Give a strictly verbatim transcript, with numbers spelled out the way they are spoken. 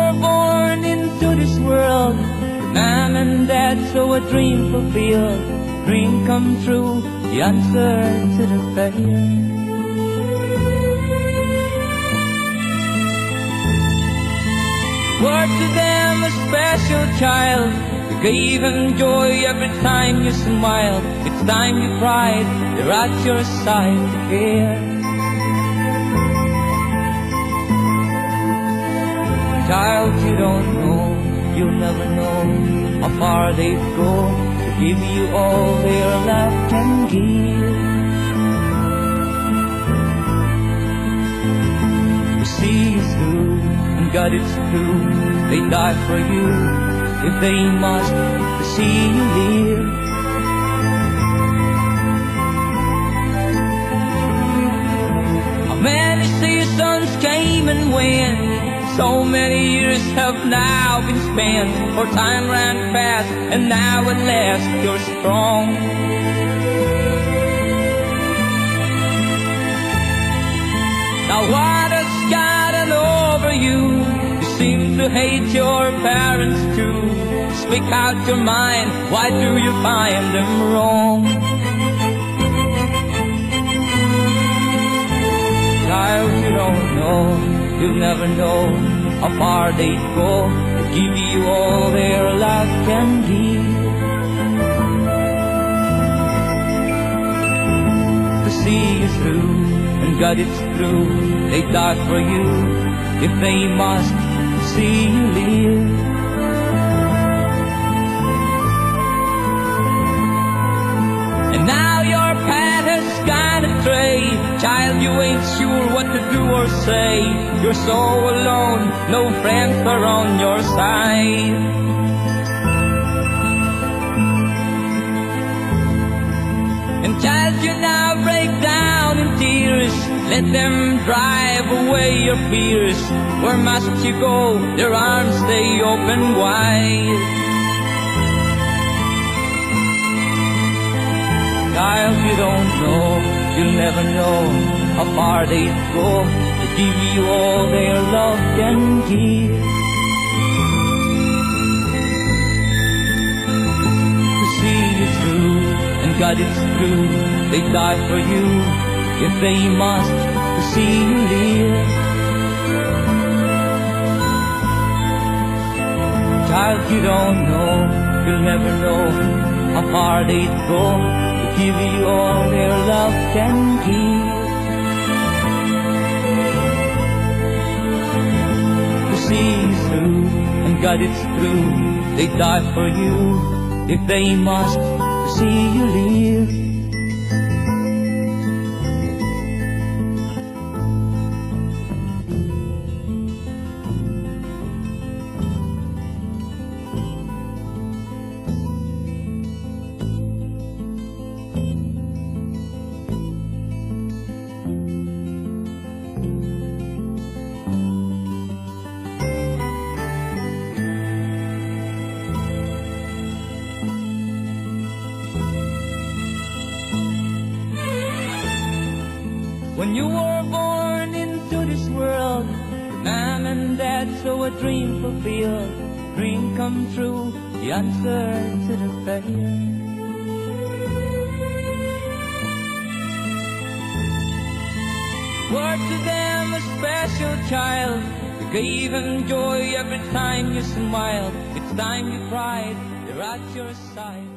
were born into this world, your mom and dad saw a dream fulfilled, dream come true, the answer to the prayer. Were to them a special child, you gave them joy every time you smiled. It's time you cried, they're at your side to care. Child, you don't know, you'll never know how far they'd go to give you all their love can give. To see you through, and God it's true, they die for you if they must, to see you live. How many seasons came and went, so many years have now been spent, for time ran fast, and now at last you're strong. Now what has gotten over you? You seem to hate your parents too. Speak out your mind, why do you find them wrong? Child, you don't know, you'll never know how far they'd go to give you all their love can give. To see you through, and God it's true, they die for you if they must, see you live. And now your path has gone astray, child, you ain't sure what to do or say. You're so alone, no friends are on your side. And child, you now break down in tears, let them drive away your fears. Where must you go? Their arms stay open wide. Child, you don't know, you'll never know how far they'd go to give you all their love can give. To see you through, and God it's true, they die for you if they must, to see you live. Child, you don't know, you'll never know how far they'd go to give you all their love can give. To see you through, and God it's true, they die for you if they must, to see you live. When you were born into this world, your mom and dad saw a dream fulfilled, dream come true, the answer to the prayer. Were to them a special child, you gave them joy every time you smiled. It's time you cried, they're at your side.